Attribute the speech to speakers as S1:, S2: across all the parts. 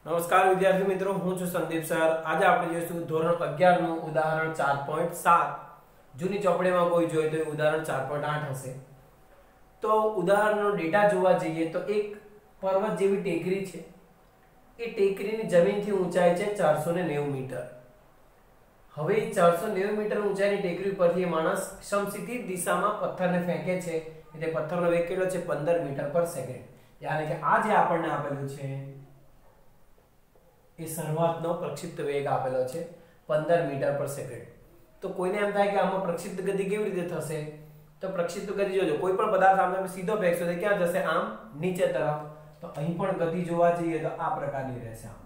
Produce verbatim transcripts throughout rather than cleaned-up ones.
S1: નમસ્કાર વિદ્યાર્થી મિત્રો, હું છું સંદીપ સર। આજે આપણે જોઈશું ધોરણ અગિયાર નું ઉદાહરણ ચાર પોઈન્ટ સાત। જૂની ચોપડીમાં કોઈ જોઈએ તો ઉદાહરણ ચાર પોઈન્ટ આઠ હશે। તો ઉદાહરણનો ડેટા જોવા જઈએ તો એક પર્વત જેવી ટેકરી છે। એ ટેકરીની જમીનથી ઊંચાઈ છે ચારસો નેવું મીટર। હવે ચારસો નેવું મીટર ઊંચાઈની ટેકરી પરથી માણસ સમક્ષિતિજ દિશામાં પથ્થરને ફેંકે છે। એટલે પથ્થરનો વેગ કેટલો છે? પંદર મીટર પર સેકન્ડ। યાની કે આ જે આપણને આપેલું છે એ શરૂઆતનો પ્રક્ષિપ્ત વેગ આપેલો છે પંદર મીટર પર સેકન્ડ। તો કોઈને એમ થાય કે આમાં પ્રક્ષિપ્ત ગતિ કેવી રીતે થશે? તો પ્રક્ષિપ્ત ગતિ જોજો, કોઈ પણ પદાર્થ આમ સીધો ફેંકશો તો ક્યાં જશે? આમ નીચે તરફ। તો અહીં પણ ગતિ જોવા જઈએ તો આ પ્રકારની રહેશે, આમ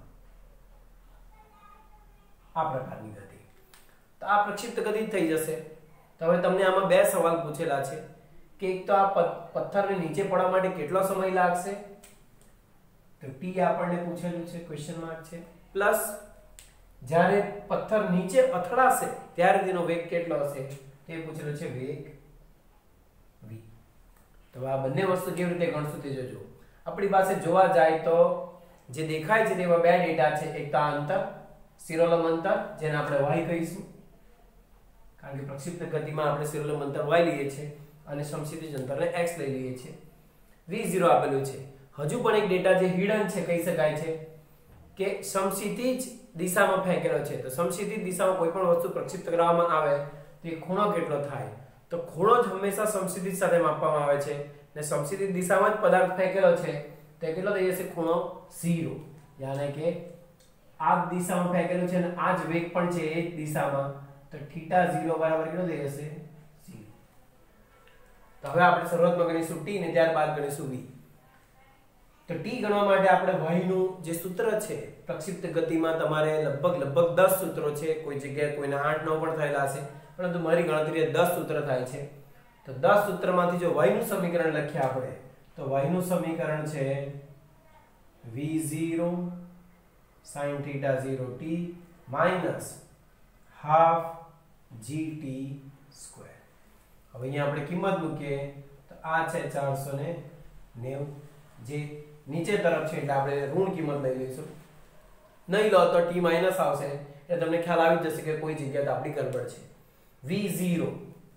S1: આ પ્રકારની ગતિ। તો આ પ્રક્ષિપ્ત ગતિ થઈ જશે। તો હવે તમને આમાં બે સવાલ પૂછેલા છે કે એક તો આ પથ્થરને નીચે પડવા માટે કેટલો સમય લાગશે? તો ટી આપણને પૂછેલું છે, ક્વેશ્ચન માર્ક છે, પ્લસ જ્યારે પથ્થર નીચે અથડાશે ત્યારે તેનો વેગ કેટલો હશે તે પૂછેલું છે, વેગ v। તો આ બંને વસ્તુ કેવી રીતે ગણશું તે જોજો। આપણી પાસે જોવા જાય તો જે દેખાય છે તેમાં બે ડેટા છે। એક તો અંતર, શિરોલંબ અંતર, જેને આપણે y કહીશું કારણ કે પ્રક્ષિપ્ત ગતિમાં આપણે શિરોલંબ અંતર y લઈએ છીએ અને સમક્ષિતિજ અંતરને x લઈ લઈએ છીએ। v ઝીરો આપેલું છે। હજુ પણ એક ડેટા જે હિડન છે, કહી શકાય છે કે સમક્ષિતિજ દિશામાં ફેંકેલો છે। તો સમક્ષિતિજ દિશામાં કોઈ પણ વસ્તુ પ્રક્ષિપ્ત કરવામાં આવે તો એ ખૂણો કેટલો થાય? તો ખૂણો જ હંમેશા સમક્ષિતિજ સાથે માપવામાં આવે છે ને સમક્ષિતિજ દિશામાં જ પદાર્થ ફેંકેલો છે તો કેટલો થઈ જશે? ખૂણો ઝીરો। યાની કે આ દિશામાં ફેંકેલું છે અને આ જ વેગ પણ છે એ જ દિશામાં, તો થીટા ઝીરો બરાબર કેટલો થઈ જશે? ઝીરો। તો હવે આપણે શરૂઆતમાં ગણીશું t ને ત્યારબાદ ગણીશું v। તો t ગણવા માટે આપણે y નું જે સૂત્ર છે, પ્રક્ષિપ્ત ગતિમાં તમારે લગભગ લગભગ દસ સૂત્રો છે, કોઈ જગ્યાએ કોઈના આઠ નવ પણ થયેલા છે, પરંતુ મારી ગણતરીએ દસ સૂત્ર થાય છે। તો દસ સૂત્રમાંથી જો y નું સમીકરણ લખીએ આપણે તો y નું સમીકરણ છે v zero sin theta zero t minus half gt square। હવે અહીંયા આપણે કિંમત મૂકીએ તો આ છે ચારસો નેવું, જે નીચે તરફ છે એટલે આપણે ઋણ કિંમત લઈ લઈશું। નહીં લો તો t માઈનસ આવશે એટલે તમને ખ્યાલ આવી જશે કે કોઈ જગ્યાએ આપણી ગડબડ છે। v ઝીરો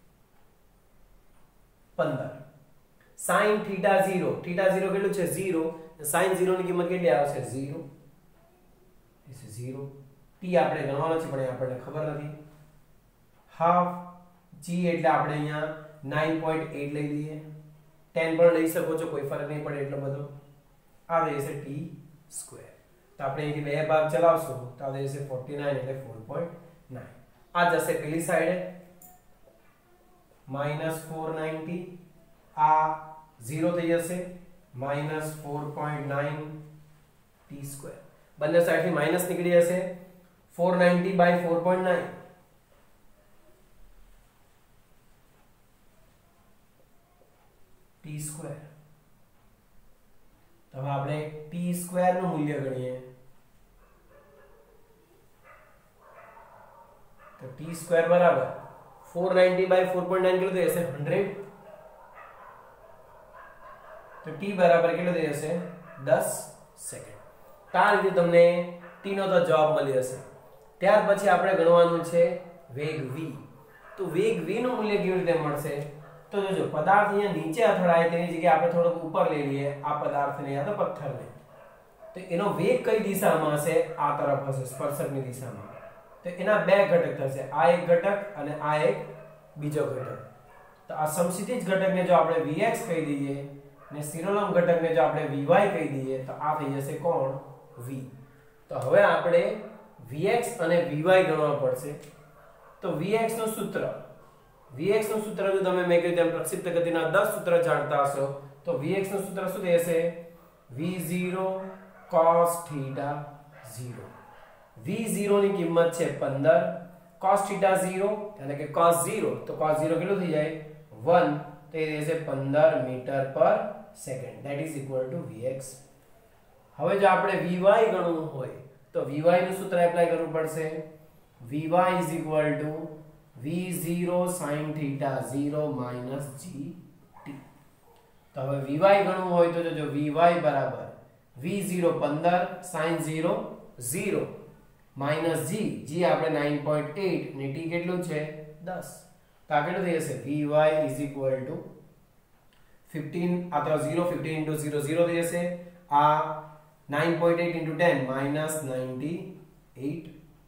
S1: પંદર, sin theta zero, theta zero કેટલું છે? ઝીરો, sin ઝીરો ની કિંમત કેટલી આવશે? Zero, this is zero. t આપણે ગણવાનો છે પણ એ આપણને ખબર નથી। હાફ g એટલે આપણે અહીંયા નવ પોઈન્ટ આઠ લઈ લઈએ, દસ પણ લઈ શકો છો, કોઈ ફરક નહીં પડે એટલો બધો। આ રહેશે t સ્ક્વેર, તો આપણે અહીંથી બે ભાગ ચલાવશું તો આ રહેશે49 એટલે ચાર પોઈન્ટ નવ। આ જશે પેલી સાઈડે માઈનસ ચારસો નવ્વદ, આ ઝીરો થઈ જશે માઈનસ ચાર પોઈન્ટ નવ t સ્ક્વેર। બંને સાઈડથી માઈનસ નીકળી જશે, ચારસો નવ્વદ બાય ચાર પોઈન્ટ નવ t સ્ક્વેર। તો હવે આપણે t સ્ક્વેર નું મૂલ્ય ગણીએ તો t સ્ક્વેર બરાબર ચારસો નવ્વદ બાય ચાર પોઈન્ટ નવ કેટલું થશે? સો। તો t બરાબર કેટલું થઈ જશે? દસ સેકન્ડ। તો આ રીતે તમને t નો તો જવાબ મળી જશે। ત્યાર પછી આપણે ગણવાનું છે વેગ v। તો વેગ v નું મૂલ્ય કેવી રીતે મળશે? તો જોજો, પદાર્થ અહીંયા નીચે અથડાય તેની જગ્યાએ આપણે થોડુંક ઉપર લઈ લઈએ આ પદાર્થને યા તો પથ્થરને, તો એનો વેગ કઈ દિશામાં હશે? આ તરફ હશે, સ્પર્શકની દિશામાં। તો એના બે ઘટક થશે, આ એક ઘટક અને આ એક બીજો ઘટક। તો આ સમક્ષિતિજ ઘટકને જો આપણે vx કહી દઈએ ને શિરોલંબ ઘટકને જો આપણે vy કહી દઈએ તો આ થઈ જશે કોણ? v। તો હવે આપણે vx અને vy ગણવા પડશે। તો vx નું સૂત્ર, vx નું સૂત્ર જો તમે મેં કહ્યું તેમ પ્રક્ષિપ્ત ગતિના દસ સૂત્ર જાણતા હશો તો vx નું સૂત્ર શું થશે? v zero cos theta zero. v zero ની કિંમત છે પંદર, cos theta ઝીરો એટલે કે cos ઝીરો, તો cos ઝીરો કેટલું થઈ જાય? એક, તો એ થશે પંદર metre per second, that is equal to vx। હવે જો આપણે vy ગણવું હોય તો vy નું સૂત્ર એપ્લાય કરવું પડશે। vy is equal to v zero sin theta ઝીરો minus gt। તો હવે vy ગણવું હોય તો જો vy બરાબર v zero પંદર sin zero zero minus g g આપણે nine point eight ને t કેટલું છે દસ તો આ કેટલું થઈ જશે vy is equal to fifteen આ તો zero fifteen into zero zero થઈ જશે આ nine point eight into ten minus ninety-eight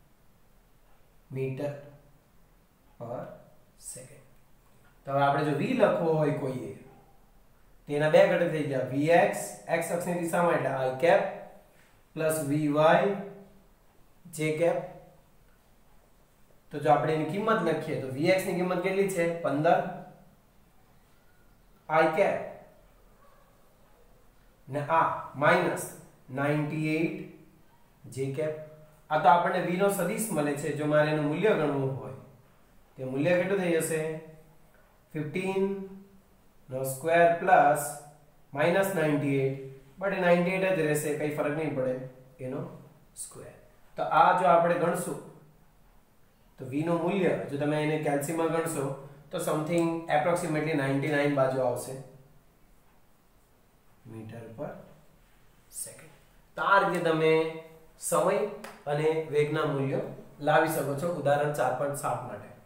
S1: metre per second તો હવે આપણે જો v લખવો હોય કોઈએ તેના બે ઘટક થઈ ગયા vx x અક્ષની દિશામાં એટલે i cap plus vy j cap તો જો આપણે એની કિંમત લખીએ તો vx ની કિંમત કેટલી છે પંદર i cap ને આ minus ninety-eight j cap આ તો આપણને v નો સદિશ મળે છે જો મારે એનું મૂલ્ય ગણવું હોય તે મૂલ્ય કેટલું થઈ જશે fifteen નો square plus minus ninety-eight but એ ninety-eight જ રહેશે કઈ ફરક નહીં પડે એનો સ્ક્વેર તો આ જો આપણે ગણશું તો v નું મૂલ્ય જો તમે એને કેલ્સીમાં ગણશો તો સમથિંગ એપ્રોક્સિમેટલી ninety-nine બાજુ આવશે મીટર પર સેકન્ડ તો આ રીતે તમે સમય અને વેગના મૂલ્યો લાવી શકો છો ઉદાહરણ ચાર point સાત માટે